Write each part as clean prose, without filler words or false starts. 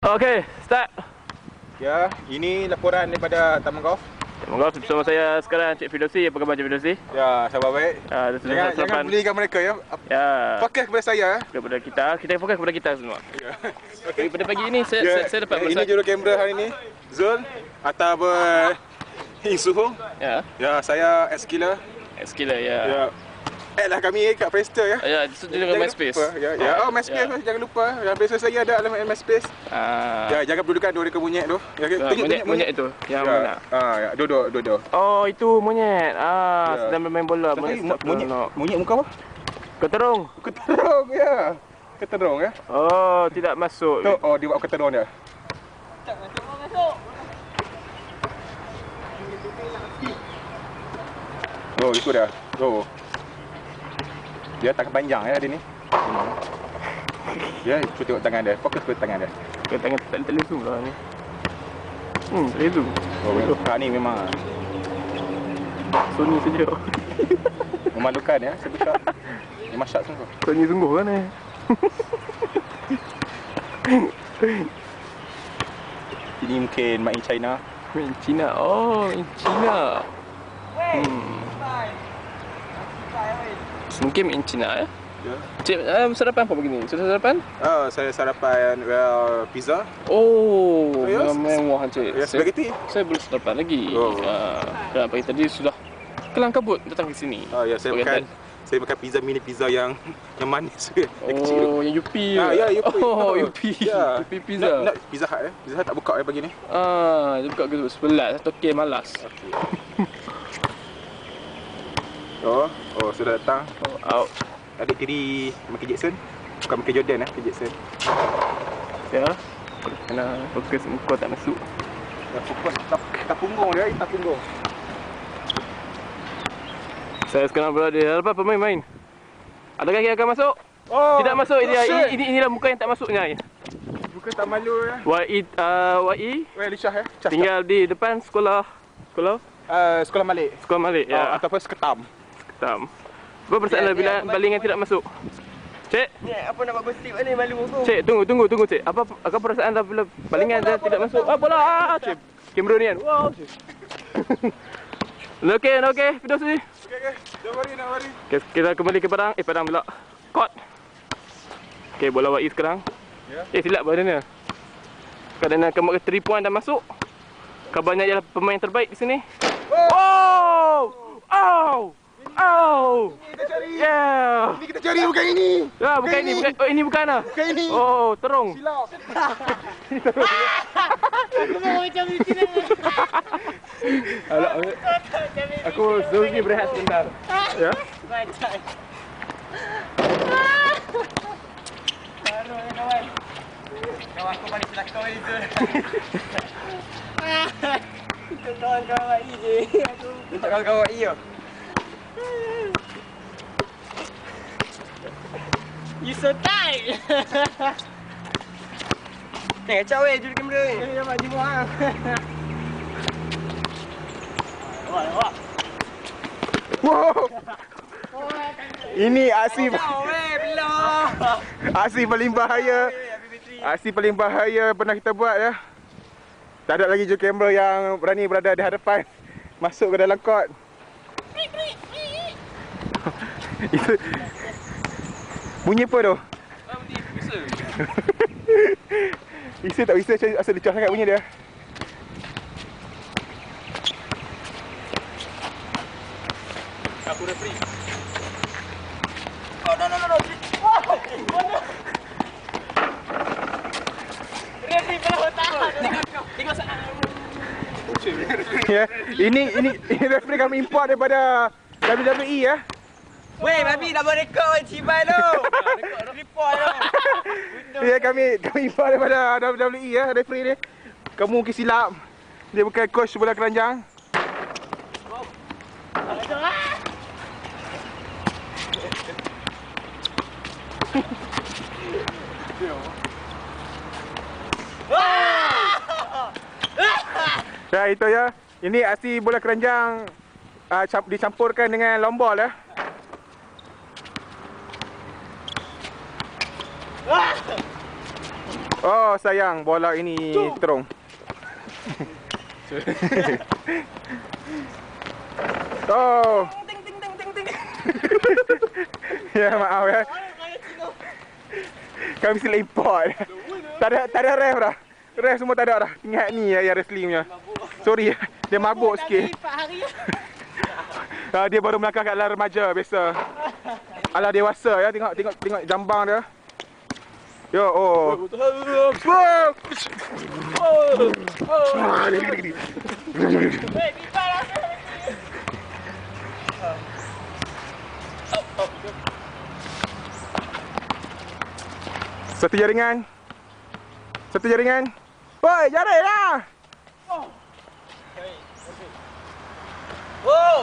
Okey, start. Ya, ini laporan daripada Taman Golf. Taman Golf bersama saya sekarang Cik Firdausi. Apa khabar Cik Firdausi? Ya, sahabat baik. Jangan belikan mereka ya. Ya. Fokus kepada saya. Kepada kita fokus kepada kita semua. Ya. Okay. Pada pagi ini saya dapat ini jurukamera hari ini. Zul atau Isuhu. Ya. Ya, saya Eskila. Eskila ya. Ya. Lah kami kat Presta ya. Ya, itu dengan MySpace. Ya, oh MySpace ya. Jangan lupa. Yang biasa saya ada dalam MySpace. Ya, jaga pendudukan dua monyet tu. Ya, monyet itu yang mana? Ya, duduk. Oh, itu monyet. Ya. Sedang bermain bola. Monyet muka apa? Keterung. Keterung ya. Keterung ya. Oh, tidak masuk. Tu, oh dia buat keterung dia. Tak masuk. Oh, itu dah. Oh. Dia tangan panjang ya dia ni. Ya, ikut tengok tangan dia. Fokus ke tangan dia. Ke tangan tak zoom lah ni. Tak zoom. Oh, kak ni memang Sony saja. memalukan ya. Saya cakap. Memang syak sungguh. Sony sungguh kan ni. Ini mungkin Made in China. In China. Oh, in China. Mungkin in China ya. Ya. Cik, sarapan apa begini? Sudah sarapan? Oh, saya sarapan pizza. Oh, Ya, mewah cik. Ya, spaghetti. Saya belum sarapan lagi. Oh. Kerana pagi tadi sudah kelang kabut datang ke sini. Oh ya, saya makan pizza mini pizza yang manis yang kecil. Oh, yang Yupi. Ya, Yupi. Oh, Yupi. Ya. Yupi pizza. Nak Pizza Hut ya. Pizza Hut tak buka pagi ni. Dia buka ke sebelah. Satu okey malas. Okey. Oh, sudah datang. Oh, out. Adik tiri Michael Jackson. Bukan Michael Jordan Michael Jackson. Ya. Kena fokus muka tak masuk. Dah fokus tak punggung dia, tak punggung. Saya sekarang berada di hadapan pemain-pemain. Adakah yang akan masuk? Oh, Tidak masuk dia. Inilah muka yang tak masuknya. Bukan tak malu ya. YI Lisha ya. tinggal di depan sekolah Sekolah Malik. Sekolah Malik ya. Ataupun Seketam. Ketam. Apa persoalan bila balingan tidak masuk? Cik. Ni apa nak buat gosip ni malu aku. Cik, tunggu cik. Apa perasaan anda bila balingan dia tidak masuk? Bola. Cik. Kamera ni kan. Wow, cik. Okey, Firdausi. Okey. Don't worry. Okay, kita kembali ke padang. Padang pula. Court. Okey, bola YI sekarang. Ya. Silap badannya. Kerana kemuk 3 point dah masuk. Kabarnya ialah pemain terbaik di sini. Oh! Kita cari. Yeah. Ini kita cari bukan ini. Ya, bukan ini. Oh, ini bukan ah. Bukan ini. Oh, terung. Silap. Aku mau macam ni sini. Aku Zul ni berehat sebentar. Ya. Macam. Baru kawan. Kawan aku balik selakau ni tu. Kita kawan-kawan ni je. Kita kawan-kawan ni je. You so tight. Kacau juru kamera ni. Dia dapat jiwa hang. Wah. Wow. Ini aksi paling bahaya. Aksi paling bahaya pernah kita buat ya. Tak ada lagi juru kamera yang berani berada di hadapan. Masuk ke dalam court. Itu bunyi apa tu? Bisa tak bisa asal dicah sangat bunyi dia. Aku referee. Oh, no. Wow. Referee pula tahan. Tengok sana. Ya, ini referee kami import daripada WWE ya. Weh, babi dah buat rekod cibai tu. Report tu. Ya, kami import daripada WWE ya, referee ni. Kamu mungkin silap. Dia bukan coach bola keranjang. Ya, itu ya. Ini aksi bola keranjang dicampurkan dengan long ball ya. Oh sayang, bola ini terung. Oh. Ting ting ting ting ting. Ya maaf ya. Kami mesti import. Tak ada ref dah. Ref semua tak ada dah. Ingat ni ya wrestling punya. Sorry ya. Dia mabuk sikit. Dia baru melangkah kat alam remaja biasa. Alah dewasa ya, tengok jambang dia. Yo, oh. Wow. Satu jaringan. Woi, jaring lah. Oh.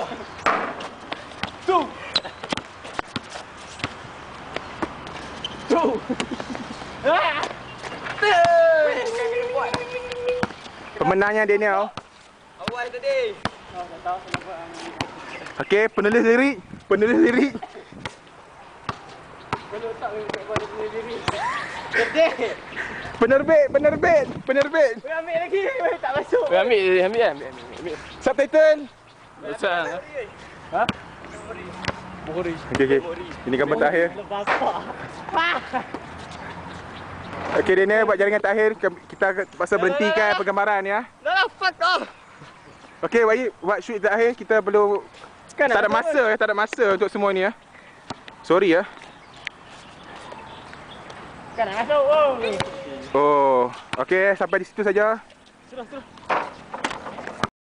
Pemenangnya Daniel. Awal tadi. Okey, penulis lirik. Penerbit. Ambil lagi. Tak masuk. Ambil. Subtitle. Besar. Ha? Bohori. Okey. Ini gambar terakhir. Okey, Daniel buat jaringan terakhir. Kita pasal berhentikan penggambaran ya. Dah fuck off. Okey, baik buat shoot terakhir. Kita perlu tak ada masa untuk semua ni ya. Sorry ya. Kan nak masuk. Oh. Oh, okey sampai di situ saja. Sudah.